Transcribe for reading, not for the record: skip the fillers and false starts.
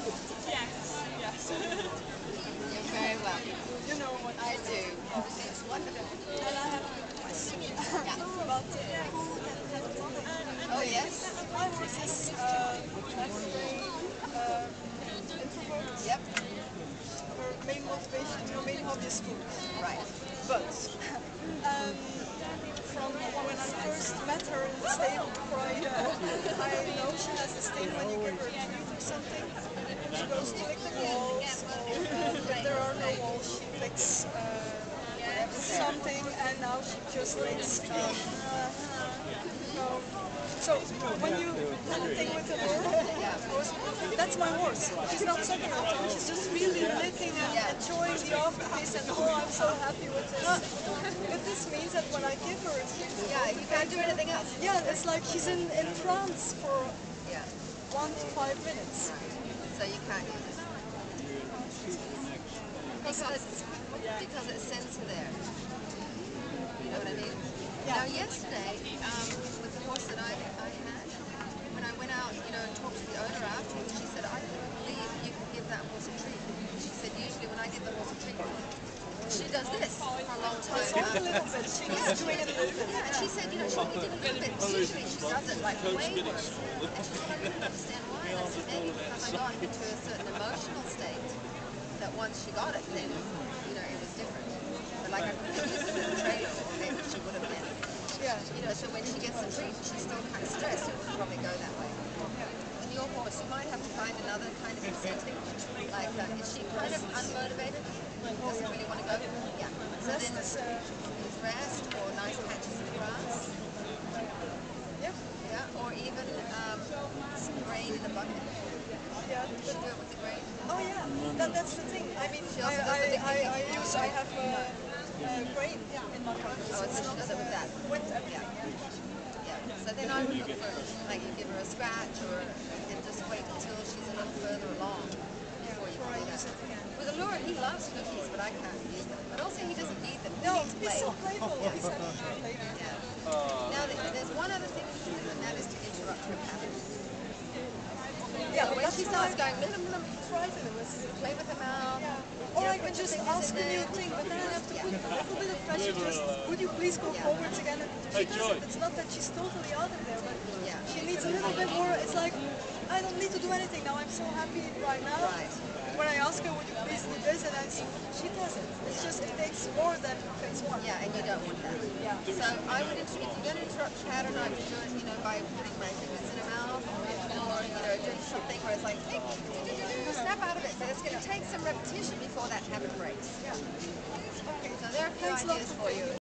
Yes, yes. You're very welcome. You know what I do. It's wonderful. and I have a question about who can pet the dog. Oh, yes? My horse is very introvert. Yep. Her main motivation, her main hobby is food. Right. But from when I first met her in the stable before I know she has this thing when you give her a treat or something, she goes to lick the walls, or if there are no walls, she licks something, and now she just licks. So when you have a thing with the horse, that's my horse. She's not sucking her tongue, she's just really licking and enjoying the aftertaste, and oh, I'm so happy with this. But this means that when I give her a treat, Yeah, you can't do anything else. yeah, it's like she's in trance for Yeah. 1 to 5 minutes. So you can't use it. Because it sends her there. You know what I mean? Yeah. Now yesterday, with the horse that I had, when I went out, and talked to the owner afterwards, she said, I couldn't believe you could give that horse a treat. She said, usually when I give the horse a treat, she does this for a long time. It's only a little bit. She was doing it a little bit. Yeah, and she said, she only did a little bit. Usually she does it like way worse. And she said, I couldn't understand why. And I said, maybe because I got into a certain emotional state that once she got it, then, it was different. But like I couldn't use it in a trailer, or maybe she would have been. Yeah. So when she gets a treat, she's still kind of stressed. It would probably go that way. With your horse, you might have to find another kind of incentive. Like, is she kind of unmotivated? Doesn't really want to go? Yeah. So then Rest is, it's rest or nice patches of grass. yeah. Yeah. Or even some grain in a bucket. Yeah. You should do it with the grain. Oh yeah, that's the thing. I mean, She also does the licking. I have grain in my pocket. Oh, so she does it with that. With everything. Yeah. Yeah. So then I would look for, like, you give her a scratch, and just wait until she's a little further along before you can do that. With a lure, he loves cookies, but I can't use them. But also, he doesn't need them. He No, needs he's play. so playful. He's such a playful. Yeah. Now, there's one other thing you can do, and that is to interrupt her pattern. Yeah, When that's she what starts going, try to do is play with her mouth. or I can just ask a new thing, but then I have to put a little bit of pressure. Just would you please go forwards again? And she does it. It's not that she's totally out of there, but she needs a little bit more. It's like I don't need to do anything now. I'm so happy right now. Right. When I ask her, would you please do this, and then she does it. It's just it takes more than phase one. Yeah, and you don't want that. Yeah. So I would, if you're going to interrupt her pattern, I would do it, by putting my fingers in her mouth, or doing something where it's like, hey, snap out of it. But it's going to take some repetition before that habit breaks. Yeah. Okay. So there are a few Thanks a lot ideas for for you.